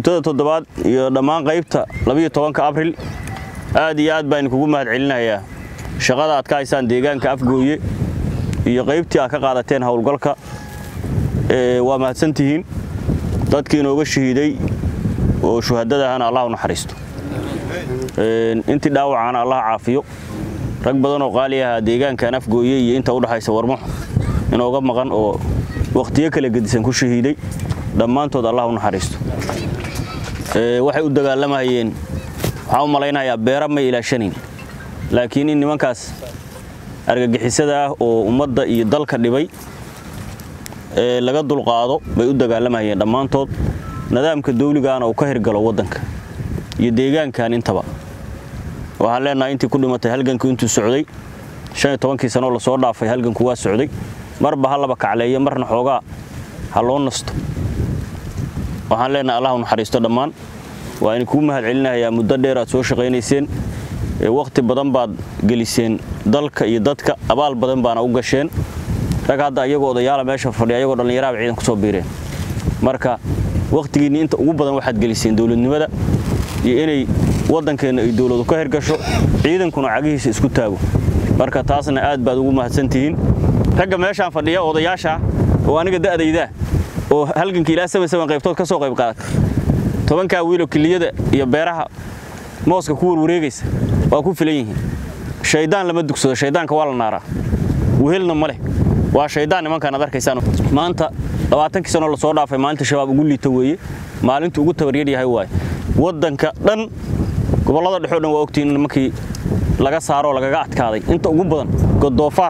guutada toddobaad iyo dhammaan qaybta 12 Abriil aad iyo aad baan kugu mahad celinayaa shaqada aad ka haysaan deegaanka Afgooye iyo qaybtii aad ka qaadateen hawlgalka waa mahadsantihiin dadkii inooga shahiiday oo shuhadadana Allah u naxariisto intii dhaawacana Allah caafiyo rag badan oo qaali ah deegaanka Afgooye iyo inta u dhaxaysa warmo inooga maqan oo waqtiyo kala gedisan ku shahiiday dhammaantood Allah u naxariisto waxay u dagaalamayeen waxa u malaynayaa beera ma ilaashanin laakiin in nimankaas argagixisada ah oo ummadda iyo dalka dhibay laga dulqaado bay u dagaalamayeen dhammaantood nidaamka dawligaana uu ka hirgalo wadanka iyo deegaankan intaba waxaan leenahay intii ku dhimatay halganku intuu socday 15 sano la soo dhaafay halganku waa socday marba halaba kacleeyo marna xoogaa ha loo nasto waxaan leenahay Allah u naxariisto dhammaan waa in ku mahad celinayaa muddo dheer aad soo shaqeynayseen waqti badan baad geliseen dalka iyo dadka abaal badan baana u gasheen rag hadda ayagoo odayaal meesha fadhiya ayagoo dhalinyarada ciidan ku soo biireen marka waqtigiina inta ugu badan waxaad geliseen dawladnimada iyo inay wadankeena ay dawladu ka hirgasho ciidankuna cagihiisa isku taago marka taasna aad baad ugu mahadsantihiin ragga meeshaan fadhiya odayaasha oo aniga da'dayda oo halganka ilaa 7 qaybtood ka soo qayb qaadatay 10 wiilo kiliyada iyo beeraha mooska ku wareegaysa waa ku filan yihiin shaydaan lama dugsado shaydaanka waa la naaraa wehelna male waa shaydaan nimankan aad arkaysaan maanta 20 sano la soo dhaafay maalinta shabaab ugu liita weeye maalinta ugu tabaryar yahay waay wadanka dhan gobolada dhexe dhan waa ogtiin nimankii laga saaro lagaga adkaaday inta ugu badan Godofar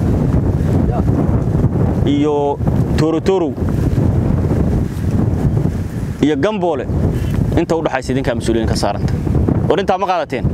iyo Torotoro iyo Gamboole inta u dhaxaysa idinka mas'uuliyiin ka saaranta warinta ma qaadateen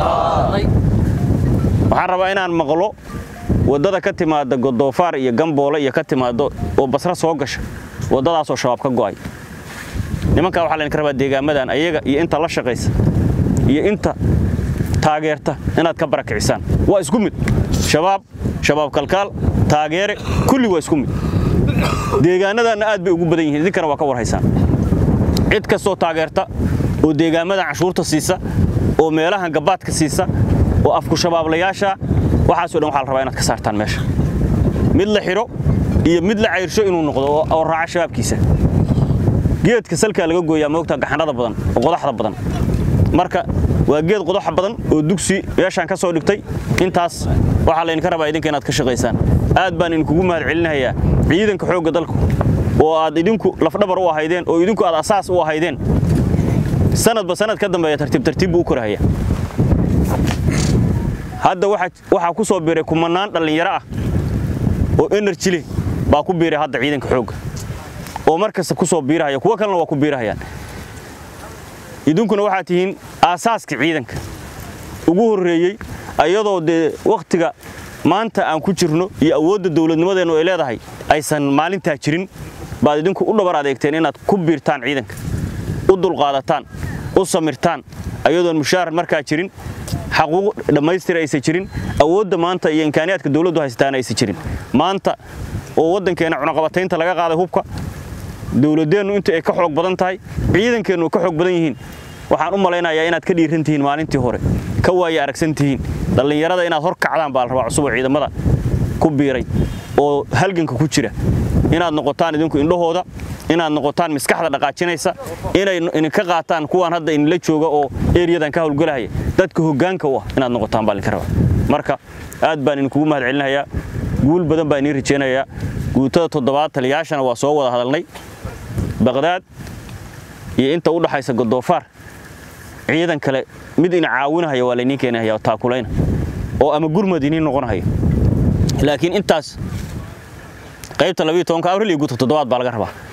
waxaan rabaa inaan maqlo wadada ka timaada Godofar iyo Gamboole iyo ka timaado oo Basra soo gasha wadadaas oo shabaab ka go'ay nimanka waxa leen ka rabaa deegaamadan ayaga iyo inta la shaqeysa iyo inta taageerta inaad ka barakicisaan waa isku mid shabaab kalkaal taageere kulli waa isku mid deegaanadana aad bay ugu badan yihiin idinkana waa ka warhaysaan cid kastoo taageerta oo deegaamada cashuurta siisa oo meelaha gabaadka siisa oo afku shabaablayaasha waxa soo dhan waxa la rabaa inaad ka saartaan meesha mid la xiro iyo mid la ceyrsho inuu noqdo oo raaca shabaabkiisa geedka salka laga gooyaa moogta gaxanada badan oo qodaxda badan marka waa geed qodax badan oo dugsi meeshan ka soo dhigtay intaas waxa la idinka rabaa idinka inaad ka shaqeysaan aad baan idinku mahad celinayaa ciidanka xoogga dalka oo aad idinku lafdhabar u ahaydeen oo idinku aad asaas u ahaydeen sanadba sanad ka dambeeya tartiib u korahaya hadda waxa ku soo biiray kumanaan dhalinyaro ah oo energy leh baa ku biiray hadda ciidanka xoogga oo markasta ku soo biiraya kuwa kalena waa ku biirayaan idinkuna waxa tihiin asaaska ciidanka ugu horeeyay ayadoo waqtiga maanta aan ku jirno iyo awoodda dawladnimadeena ay leedahay aysan maalinta jirin baad idinku u dhabar adeegteen inaad ku biirtaan ciidanka u dulqaadataan u samirtaan ayadoon mushaar markaa jirin xaquuq dhameystir aysan jirin awoodda maanta iyo imkaaniyaadka dawladdu haystaan aysan jirin maanta oo wadankeena cunaqabataynta laga qaaday hubka dawladeenu inta ay ka xoog badan tahay ciidankeenu ka xoog badan yihiin waxaan u malaynayaa inaad ka dhiirantihiin maalintii hore ka waaya aragsantihiin dhalinyarada inaad hor kacdaan baa la rabaa cusub ciidamada ku biiray oo halganka ku jira inaad noqotaan idinku indhahooda inaad noqotaan miskaxda dhaqaajinaysa inay ka qaataan kuwan hadda in la jooga oo eeriyadan ka hawlgalaya dadka hoggaanka u ah inaad noqotaan baa la rabaa marka aad baan idinku mahad celinayaa guul badan baan idin rajeynayaa guutada toddobaad taliyaashana waa soo wada hadalnay Baghdad iyo inta u dhaxaysa Godofar ciidan kale mid ina caawinayo waa la idin keenayaa taakulayna oo ama gurmadini noqonayo laakiin intaas qaybta 12 Abriil iyo guutada toddobaad baa laga rabaa